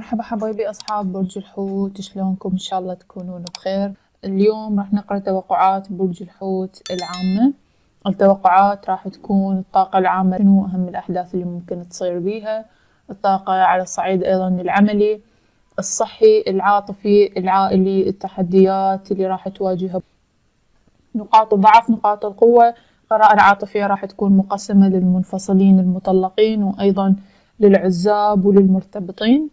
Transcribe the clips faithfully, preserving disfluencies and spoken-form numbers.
مرحبا حبايبي أصحاب برج الحوت، شلونكم؟ إن شاء الله تكونون بخير. اليوم راح نقرأ توقعات برج الحوت العامة. التوقعات راح تكون الطاقة العامة، شنو أهم الأحداث اللي ممكن تصير بيها، الطاقة على الصعيد أيضا العملي، الصحي، العاطفي، العائلي، التحديات اللي راح تواجهها، نقاط الضعف، نقاط القوة. القراءة العاطفية راح تكون مقسمة للمنفصلين المطلقين وأيضا للعزاب وللمرتبطين.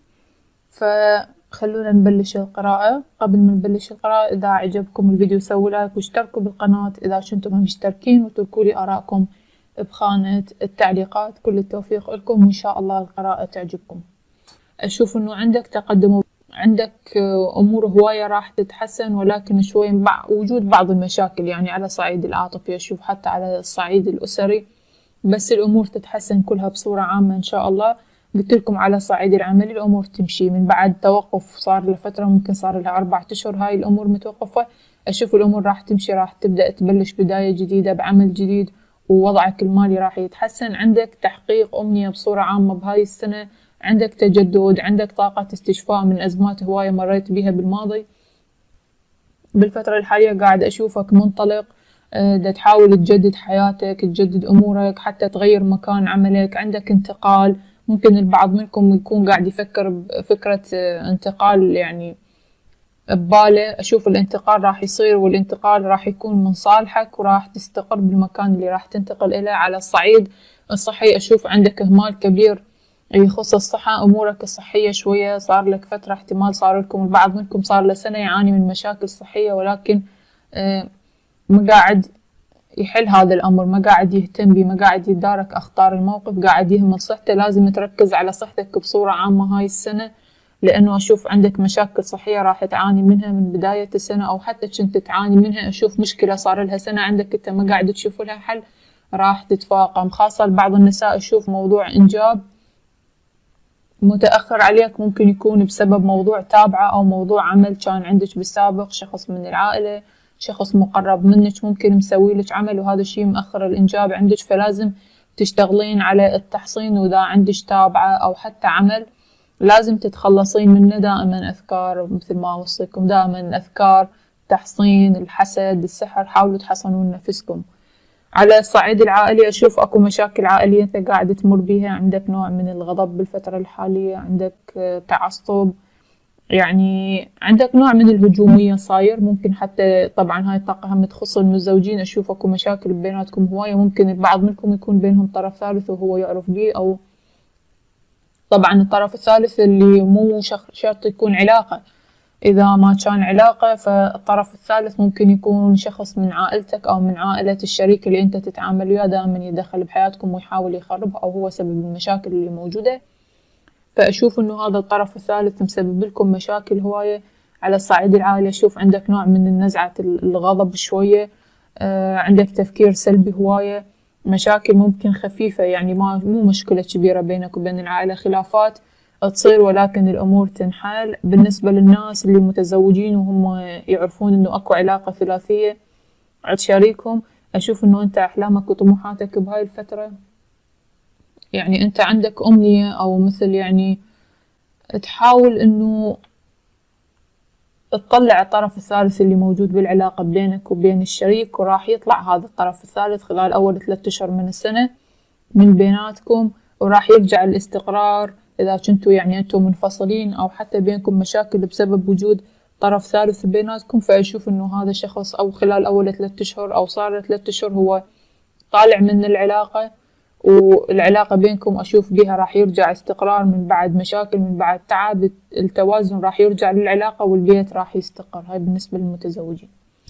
فخلونا نبلش القراءة. قبل ما نبلش القراءة، إذا عجبكم الفيديو سووا لايك واشتركوا بالقناة إذا كنتم مشتركين، وتركوا لي آراءكم بخانة التعليقات. كل التوفيق لكم وإن شاء الله القراءة تعجبكم. أشوف إنه عندك تقدم، عندك أمور هواية راح تتحسن، ولكن شوي مع وجود بعض المشاكل يعني على الصعيد العاطفي، أشوف حتى على الصعيد الأسري، بس الأمور تتحسن كلها بصورة عامة إن شاء الله. قلت لكم على الصعيد العملي الأمور تمشي من بعد توقف صار لفترة، ممكن صار لها أربعة أشهر هاي الأمور متوقفة. أشوف الأمور راح تمشي، راح تبدأ تبلش بداية جديدة بعمل جديد، ووضعك المالي راح يتحسن. عندك تحقيق أمنية بصورة عامة بهاي السنة، عندك تجدد، عندك طاقة استشفاء من أزمات هواية مريت بيها بالماضي. بالفترة الحالية قاعد أشوفك منطلق، دا تحاول تجدد حياتك، تجدد أمورك، حتى تغير مكان عملك. عندك انتقال، ممكن البعض منكم يكون قاعد يفكر بفكرة انتقال يعني بباله. أشوف الانتقال راح يصير، والانتقال راح يكون من صالحك، وراح تستقر بالمكان اللي راح تنتقل إليه. على الصعيد الصحي أشوف عندك إهمال كبير يخص الصحة، أمورك الصحية شوية صار لك فترة، احتمال صار لكم البعض منكم صار له سنة يعاني من مشاكل صحية، ولكن آه ما قاعد يحل هذا الأمر، ما قاعد يهتم بيه، ما قاعد يتدارك أخطار الموقف، قاعد يهمل صحته. لازم تركز على صحتك بصورة عامة هاي السنة، لأنه أشوف عندك مشاكل صحية راح تعاني منها من بداية السنة، أو حتى كنت تعاني منها. أشوف مشكلة صار لها سنة عندك أنت ما قاعد تشوف لها حل، راح تتفاقم. خاصة لبعض النساء أشوف موضوع إنجاب متأخر عليك، ممكن يكون بسبب موضوع تابعة أو موضوع عمل كان عندك بالسابق، شخص من العائلة، شخص مقرب منك ممكن مسوي لك عمل، وهذا الشيء مأخر الإنجاب عندك. فلازم تشتغلين على التحصين، وإذا عندك تابعة أو حتى عمل لازم تتخلصين منه. دائما أذكار مثل ما أوصيكم، دائما أذكار تحصين الحسد السحر، حاولوا تحصنون نفسكم. على الصعيد العائلي أشوف أكو مشاكل عائلية أنت قاعد تمر بيها، عندك نوع من الغضب بالفترة الحالية، عندك تعصب، يعني عندك نوع من الهجومية صاير. ممكن حتى طبعا هاي الطاقة هم تخص المتزوجين، أشوف أكو مشاكل بيناتكم هواية، ممكن البعض منكم يكون بينهم طرف ثالث وهو يعرف بيه، أو طبعا الطرف الثالث اللي مو شرط يكون علاقة، إذا ما كان علاقة فالطرف الثالث ممكن يكون شخص من عائلتك أو من عائلة الشريك اللي أنت تتعامل وياه، دائما يدخل بحياتكم ويحاول يخربها، أو هو سبب المشاكل اللي موجودة. فأشوف إنه هذا الطرف الثالث مسبب لكم مشاكل هواية. على الصعيد العائلي أشوف عندك نوع من النزعة الغضب شوية، آه عندك تفكير سلبي هواية، مشاكل ممكن خفيفة يعني ما مو مشكلة كبيرة بينك وبين العائلة، خلافات تصير ولكن الأمور تنحل. بالنسبة للناس اللي متزوجين وهم يعرفون إنه أكو علاقة ثلاثية عند شريكهم، أشوف إنه أنت أحلامك وطموحاتك بهاي الفترة يعني أنت عندك أمنية، أو مثل يعني تحاول إنه تطلع الطرف الثالث اللي موجود بالعلاقة بينك وبين الشريك، وراح يطلع هذا الطرف الثالث خلال أول ثلاثة أشهر من السنة من بيناتكم، وراح يرجع الاستقرار. إذا كنتوا يعني أنتم منفصلين أو حتى بينكم مشاكل بسبب وجود طرف ثالث بيناتكم، فأشوف إنه هذا شخص أو خلال أول ثلاثة أشهر أو صار ثلاثة أشهر هو طالع من العلاقة، والعلاقة بينكم أشوف بيها راح يرجع استقرار من بعد مشاكل، من بعد تعب، التوازن راح يرجع للعلاقة والبيت راح يستقر. هاي بالنسبة للمتزوجين،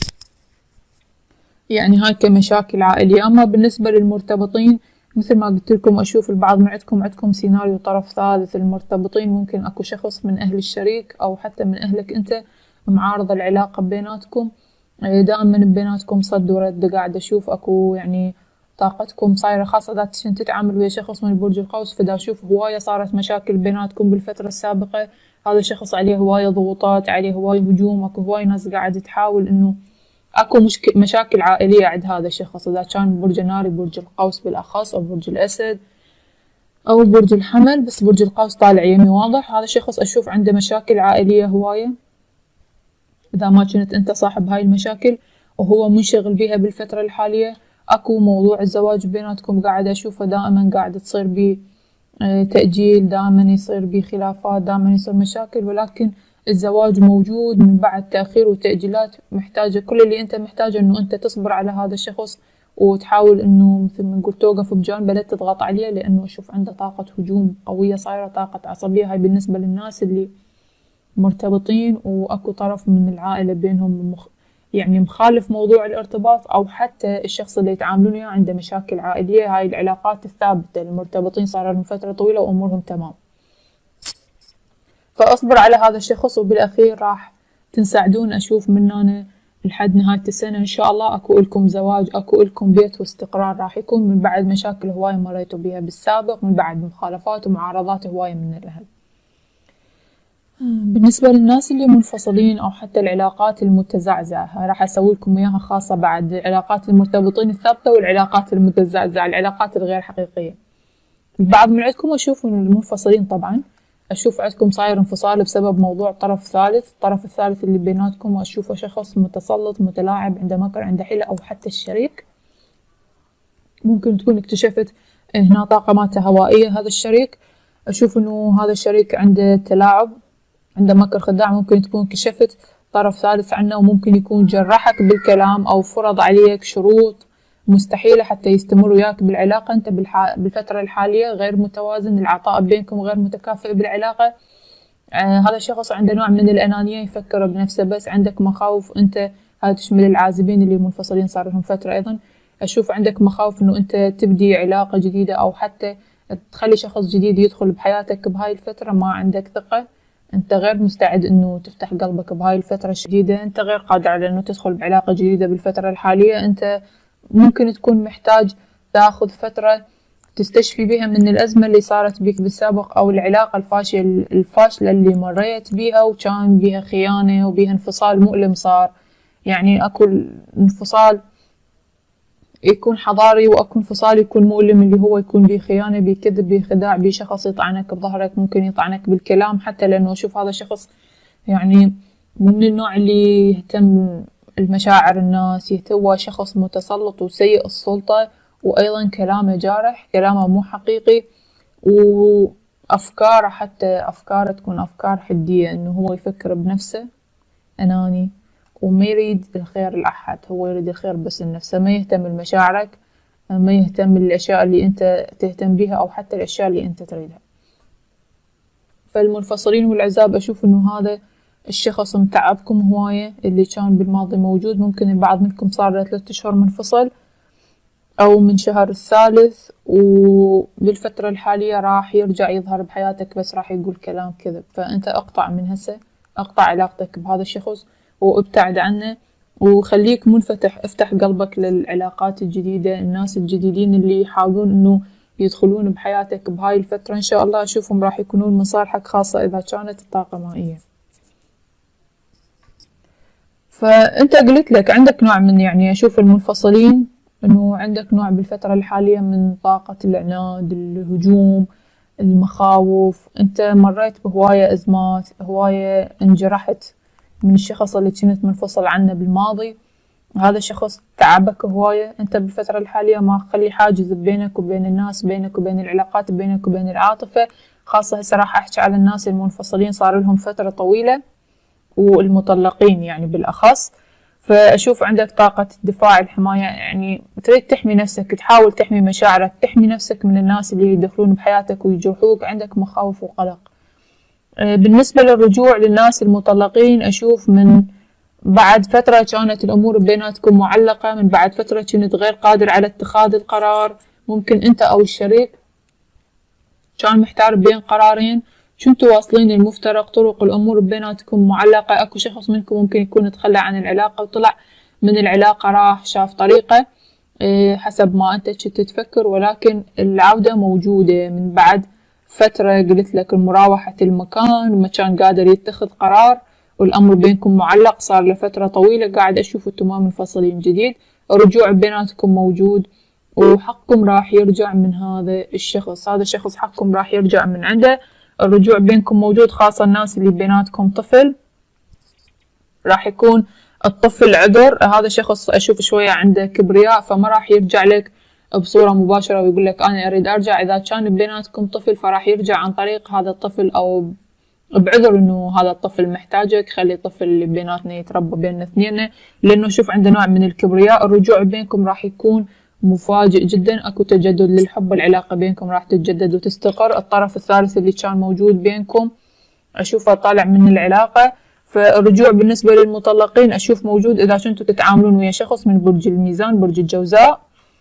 يعني هاي كمشاكل عائلية. أما بالنسبة للمرتبطين مثل ما قلت لكم، أشوف البعض من عندكم عندكم سيناريو طرف ثالث. المرتبطين ممكن أكو شخص من أهل الشريك أو حتى من أهلك أنت معارضة العلاقة بيناتكم، دائما بيناتكم صد ورد. قاعد أشوف أكو يعني طاقتكم صايرة، خاصة إذا كنت تتعامل ويا شخص من برج القوس، فدا أشوف هواية صارت مشاكل بيناتكم بالفترة السابقة. هذا الشخص عليه هواية ضغوطات، عليه هواية هجوم، أكو هواية ناس قاعد تحاول إنه اكو مشك... مشاكل عائلية عند هذا الشخص، اذا كان برج ناري برج القوس بالاخص او برج الاسد. أو برج الحمل، بس برج القوس طالع يمي واضح. هذا الشخص أشوف عنده مشاكل عائلية هواية، إذا ما كنت أنت صاحب هاي المشاكل وهو منشغل بيها بالفترة الحالية. أكو موضوع الزواج بيناتكم قاعد أشوفه دائما قاعد تصير بيه تأجيل، دائما يصير بيه خلافات، دائما يصير مشاكل، ولكن الزواج موجود من بعد تأخير وتأجيلات. محتاجة كل اللي أنت محتاجه إنه أنت تصبر على هذا الشخص وتحاول إنه مثل ما نقول توقف بجانبه، لا تضغط عليه، لأنه أشوف عنده طاقة هجوم قوية صايرة، طاقة عصبية. هاي بالنسبة للناس اللي مرتبطين وأكو طرف من العائلة بينهم مخ... يعني مخالف موضوع الارتباط، أو حتى الشخص اللي يتعاملون وياه عنده مشاكل عائلية. هاي العلاقات الثابتة المرتبطين صار لهم فترة طويلة وأمورهم تمام، فأصبر على هذا الشخص وبالأخير راح تنساعدون. أشوف من أنا لحد نهاية السنة إن شاء الله أكو إلكم زواج، أكو إلكم بيت واستقرار راح يكون من بعد مشاكل هواية مريتوا بيها بالسابق، من بعد مخالفات ومعارضات هواية من الأهل. بالنسبة للناس اللي منفصلين أو حتى العلاقات المتزعزعة راح أسوي لكم إياها خاصة بعد علاقات المرتبطين الثابتة والعلاقات المتزعزعة، العلاقات الغير حقيقية. البعض من عندكم أشوف إن المنفصلين طبعا أشوف عندكم صاير انفصال بسبب موضوع طرف ثالث، الطرف الثالث اللي بيناتكم وأشوفه شخص متسلط متلاعب عنده مكر عنده حيلة، أو حتى الشريك ممكن تكون اكتشفت هنا طاقة مالته هوائية. هذا الشريك أشوف إنه هذا الشريك عنده تلاعب عنده مكر خداع، ممكن تكون كشفت طرف ثالث عنه، وممكن يكون جرحك بالكلام أو فرض عليك شروط مستحيلة حتى يستمر وياك بالعلاقة. أنت بالح... بالفترة الحالية غير متوازن، العطاء بينكم غير متكافئ بالعلاقة. آه هذا الشخص عنده نوع من الأنانية، يفكر بنفسه بس. عندك مخاوف أنت، هذا تشمل العازبين اللي منفصلين صار لهم فترة أيضا. أشوف عندك مخاوف إنه أنت تبدي علاقة جديدة أو حتى تخلي شخص جديد يدخل بحياتك بهاي الفترة. ما عندك ثقة، أنت غير مستعد إنه تفتح قلبك بهاي الفترة الجديدة، أنت غير قادر على إنه تدخل بعلاقة جديدة بالفترة الحالية. أنت ممكن تكون محتاج تاخذ فترة تستشفي بها من الأزمة اللي صارت بيك بالسابق، أو العلاقة الفاشلة الفاشلة اللي مريت بيها وكان بيها خيانة وبيها انفصال مؤلم صار. يعني أكو انفصال يكون حضاري وأكو انفصال يكون مؤلم، اللي هو يكون بيه خيانة بيه كذب بيه خداع بيه شخص يطعنك بظهرك، ممكن يطعنك بالكلام حتى، لأنه أشوف هذا الشخص يعني من النوع اللي يهتم المشاعر الناس، هو شخص متسلط وسيء السلطة، وأيضا كلامه جارح، كلامه مو حقيقي، وأفكاره حتى أفكاره تكون أفكار حدية، إنه هو يفكر بنفسه، أناني، وما يريد الخير لأحد، هو يريد الخير بس لنفسه، ما يهتم لمشاعرك، ما يهتم للأشياء اللي أنت تهتم بيها أو حتى الأشياء اللي أنت تريدها. فالمنفصلين والعزاب أشوف إنه هذا الشخص متعبكم هواية، اللي كان بالماضي موجود. ممكن البعض منكم صار له ثلاثة أشهر منفصل أو من شهر الثالث، وبالفترة الحالية راح يرجع يظهر بحياتك بس راح يقول كلام كذب. فأنت أقطع من هسه، أقطع علاقتك بهذا الشخص وابتعد عنه، وخليك منفتح، افتح قلبك للعلاقات الجديدة، الناس الجديدين اللي يحاولون إنه يدخلون بحياتك بهاي الفترة. إن شاء الله أشوفهم راح يكونون من صالحك، خاصة إذا كانت الطاقة مائية. فأنت قلت لك عندك نوع من، يعني أشوف المنفصلين إنه عندك نوع بالفترة الحالية من طاقة العناد، الهجوم، المخاوف. أنت مريت بهواية أزمات، هواية انجرحت من الشخص اللي كنت منفصل عنه بالماضي. هذا الشخص تعبك هواية. أنت بالفترة الحالية ما خلي حاجز بينك وبين الناس، بينك وبين العلاقات، بينك وبين العاطفة. خاصة هسه راح أحكي على الناس المنفصلين صار لهم فترة طويلة، والمطلقين يعني بالأخص. فأشوف عندك طاقة الدفاع، الحماية، يعني تريد تحمي نفسك، تحاول تحمي مشاعرك، تحمي نفسك من الناس اللي يدخلون بحياتك ويجرحوك. عندك مخاوف وقلق. بالنسبة للرجوع للناس المطلقين، أشوف من بعد فترة كانت الأمور بيناتكم معلقة، من بعد فترة كنت غير قادر على اتخاذ القرار. ممكن أنت أو الشريك كان محتار بين قرارين، كنتوا واصلين للمفترق، طرق الأمور بيناتكم معلقة. أكو شخص منكم ممكن يكون تخلى عن العلاقة وطلع من العلاقة، راح شاف طريقة حسب ما أنت كنت تفكر، ولكن العودة موجودة من بعد فترة. قلت لك مراوحة المكان وما كان قادر يتخذ قرار، والأمر بينكم معلق صار لفترة طويلة. قاعد أشوف أنتم ما منفصلين جديد، الرجوع بيناتكم موجود. وحقكم راح يرجع من هذا الشخص. هذا الشخص حقكم راح يرجع من عنده. الرجوع بينكم موجود، خاصة الناس اللي بيناتكم طفل، راح يكون الطفل عذر. هذا الشخص أشوف شوية عنده كبرياء، فما راح يرجع لك بصورة مباشرة ويقول لك أنا أريد أرجع. إذا كان بيناتكم طفل فراح يرجع عن طريق هذا الطفل، أو بعذر إنه هذا الطفل محتاجك، خلي الطفل اللي بيناتنا يتربى بيننا اثنين، لأنه شوف عنده نوع من الكبرياء. الرجوع بينكم راح يكون مفاجئ جدا، أكو تجدد للحب، العلاقة بينكم راح تتجدد وتستقر. الطرف الثالث اللي كان موجود بينكم أشوفه طالع من العلاقة. فالرجوع بالنسبة للمطلقين أشوف موجود إذا كنتوا تتعاملون ويا شخص من برج الميزان، برج الجوزاء.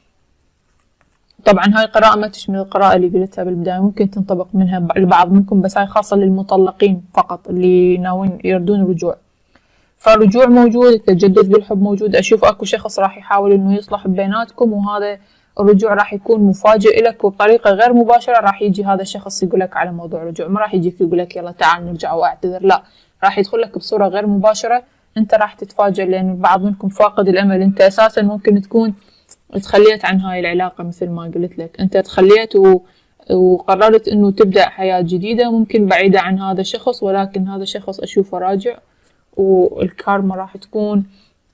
طبعا هاي قراءة ما تشمل القراءة اللي قلتها بالبداية، ممكن تنطبق منها البعض منكم، بس هاي خاصة للمطلقين فقط اللي ناويين يردون الرجوع. فالرجوع موجود، التجدد بالحب موجود. أشوف أكو شخص راح يحاول إنه يصلح بيناتكم، وهذا الرجوع راح يكون مفاجئ لك وبطريقة غير مباشرة. راح يجي هذا الشخص يقولك على موضوع الرجوع، ما راح يجيك يقولك يلا تعال نرجع وأعتذر، لا، راح يدخل لك بصورة غير مباشرة. أنت راح تتفاجئ لأن البعض منكم فاقد الأمل. أنت أساسا ممكن تكون تخليت عن هاي العلاقة، مثل ما قلت لك أنت تخليت و... وقررت إنه تبدأ حياة جديدة، ممكن بعيدة عن هذا الشخص، ولكن هذا الشخص أشوفه راجع، والكارما راح تكون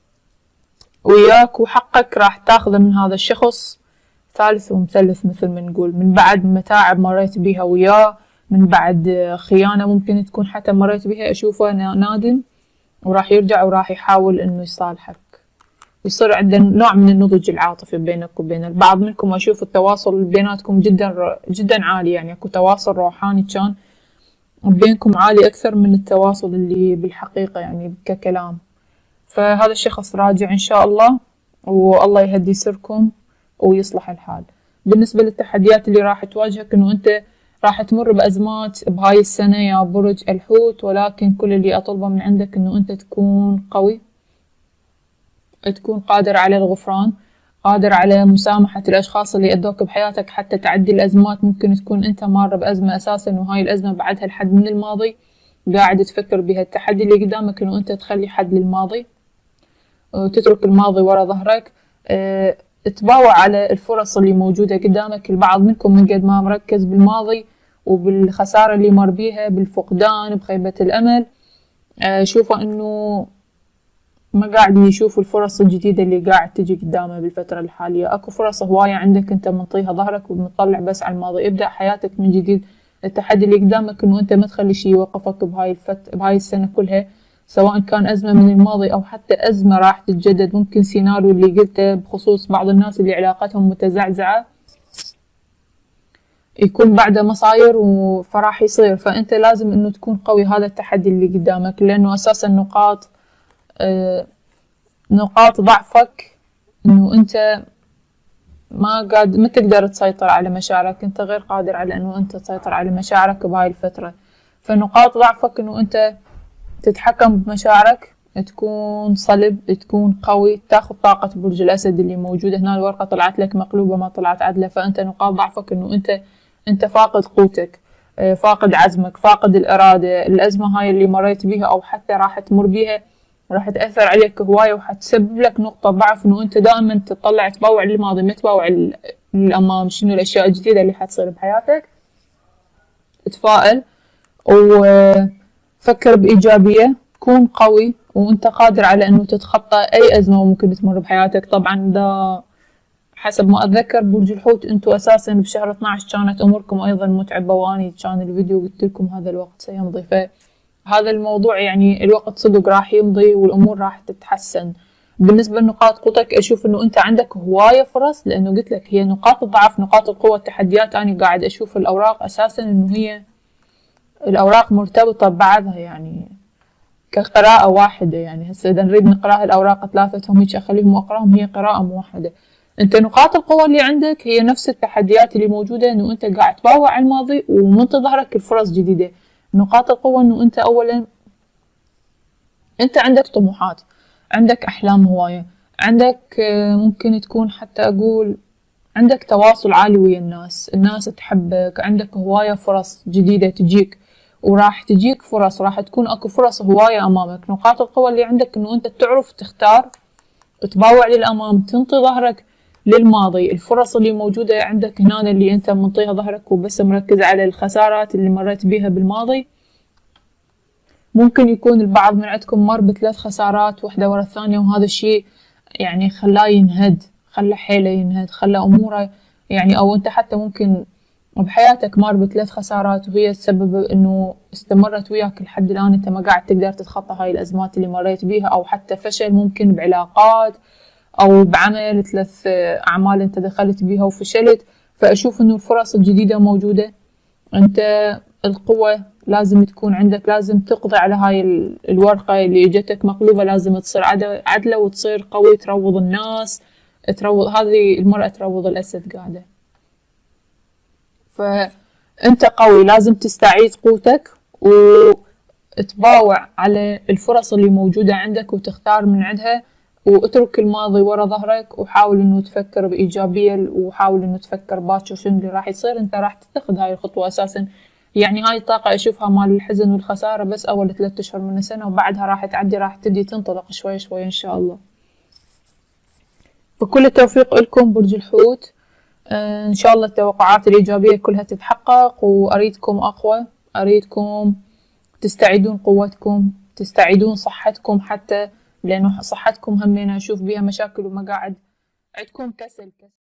وياك، وحقك راح تاخذه من هذا الشخص ثالث ومثلث مثل ما نقول، من بعد متاعب مريت بيها وياه، من بعد خيانة ممكن تكون حتى مريت بيها. أشوفه نادم وراح يرجع وراح يحاول إنه يصالحك، يصير عندنا نوع من النضج العاطفي بينك وبين البعض منكم. أشوف التواصل بيناتكم جدا جدا عالي، يعني أكو تواصل روحاني كان بينكم عالي أكثر من التواصل اللي بالحقيقة يعني ككلام. فهذا الشخص راجع إن شاء الله، والله يهدي سركم ويصلح الحال. بالنسبة للتحديات اللي راح تواجهك، إنه أنت راح تمر بأزمات بهاي السنة يا برج الحوت، ولكن كل اللي أطلبه من عندك إنه أنت تكون قوي، تكون قادر على الغفران، قادر على مسامحة الأشخاص اللي أذوك بحياتك حتى تعدي الأزمات. ممكن تكون أنت مارة بأزمة أساسا، وهاي الأزمة بعدها الحد من الماضي قاعد تفكر بها. التحدي اللي قدامك إنه أنت تخلي حد للماضي وتترك الماضي ورا ظهرك، اه تباوع على الفرص اللي موجودة قدامك. البعض منكم من قد ما مركز بالماضي وبالخسارة اللي مر بيها، بالفقدان، بخيبة الأمل، اه شوفوا إنه ما قاعد يشوف الفرص الجديدة اللي قاعد تجي قدامه بالفترة الحالية. اكو فرص هواية عندك انت منطيها ظهرك ومطلع بس على الماضي. ابدأ حياتك من جديد. التحدي اللي قدامك انه انت ما تخلي شي يوقفك بهاي الفت بهاي السنة كلها، سواء كان ازمة من الماضي او حتى ازمة راح تتجدد. ممكن سيناريو اللي قلته بخصوص بعض الناس اللي علاقتهم متزعزعة يكون بعده مصاير وفراح يصير. فانت لازم انه تكون قوي. هذا التحدي اللي قدامك، لانه اساسا نقاط آه نقاط ضعفك انه انت ما قاد ما تقدر تسيطر على مشاعرك، انت غير قادر على انه انت تسيطر على مشاعرك بهاي الفترة. فنقاط ضعفك انه انت تتحكم بمشاعرك، تكون صلب، تكون قوي، تاخذ طاقة برج الاسد اللي موجودة هنا. الورقة طلعت لك مقلوبة ما طلعت عدلة. فانت نقاط ضعفك انه انت انت فاقد قوتك، فاقد عزمك، فاقد الارادة. الازمة هاي اللي مريت بيها او حتى راح تمر بيها راح تأثر عليك هواية، وحتسبب لك نقطة ضعف انه انت دائما تطلع تباوع للماضي، ما تباوع للامام. شنو الاشياء الجديدة اللي حتصير بحياتك؟ تفائل وفكر بإيجابية، كون قوي، وانت قادر على انه تتخطى اي ازمة ممكن تمر بحياتك. طبعا ده حسب ما اتذكر برج الحوت انتو اساسا بشهر اثنعش كانت اموركم ايضا متعبة، واني كان الفيديو قلت لكم هذا الوقت سيمضي. فهذا الموضوع يعني الوقت صدق راح يمضي والامور راح تتحسن. بالنسبة لنقاط قوتك اشوف انه انت عندك هواية فرص، لانه قلت لك هي نقاط الضعف نقاط القوة التحديات. انا قاعد اشوف الاوراق اساسا انه هي الاوراق مرتبطة ببعضها، يعني كقراءة واحدة. يعني هسه اذا نريد نقرأ الاوراق ثلاثتهم هيك اخليهم واقراهم، هي قراءة موحدة. انت نقاط القوة اللي عندك هي نفس التحديات اللي موجودة، انه انت قاعد تباوع على الماضي ومنطي ظهرك الفرص جديدة. نقاط القوة انه انت اولا انت عندك طموحات، عندك احلام هواية، عندك ممكن تكون حتى اقول عندك تواصل عالي ويا الناس، الناس تحبك، عندك هواية فرص جديدة تجيك، وراح تجيك فرص، راح تكون اكو فرص هواية امامك. نقاط القوة اللي عندك انه انت تعرف تختار، تباوع للامام، تنطي ظهرك للماضي. الفرص اللي موجودة عندك هنا اللي انت منطيها ظهرك وبس مركز على الخسارات اللي مريت بيها بالماضي، ممكن يكون البعض من عندكم مر بثلاث خسارات واحدة ورا الثانية، وهذا الشيء يعني خلاه ينهد، خلى حيله ينهد، خلى أموره يعني، أو أنت حتى ممكن بحياتك مر بثلاث خسارات وهي السبب إنه استمرت وياك لحد الآن أنت ما قاعد تقدر تتخطى هاي الأزمات اللي مريت بيها، أو حتى فشل ممكن بعلاقات أو بعمل، ثلاث أعمال أنت دخلت بيها وفشلت. فأشوف إنه الفرص الجديدة موجودة، أنت القوة لازم تكون عندك، لازم تقضي على هاي الورقة اللي اجتك مقلوبة، لازم تصير عدلة وتصير قوي، تروض الناس، تروض هذه المرأة تروض الأسد قاعدة. فأنت قوي، لازم تستعيد قوتك وتباوع على الفرص اللي موجودة عندك وتختار من عندها، واترك الماضي ورا ظهرك، وحاول انه تفكر بإيجابية، وحاول انه تفكر باكر شنو اللي راح يصير. انت راح تتخذ هاي الخطوة اساسا، يعني هاي الطاقة اشوفها مال الحزن والخسارة بس اول ثلاثة اشهر من السنة، وبعدها راح تعدي، راح تبدي تنطلق شوي شوي ان شاء الله. فكل التوفيق لكم برج الحوت، آه ان شاء الله التوقعات الإيجابية كلها تتحقق، واريدكم اقوى، اريدكم تستعيدون قوتكم، تستعيدون صحتكم، حتى لأنه صحتكم همين أشوف بيها مشاكل وما قاعد عندكم كسل كسل.